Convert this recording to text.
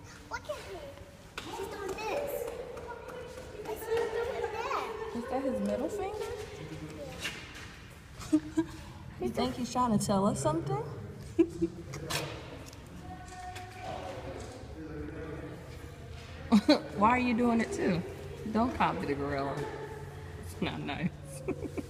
Look at her. She's doing this. I see her doing that. Is that his middle finger? You think he's trying to tell us something? Why are you doing it too? Don't copy the gorilla. It's not nice.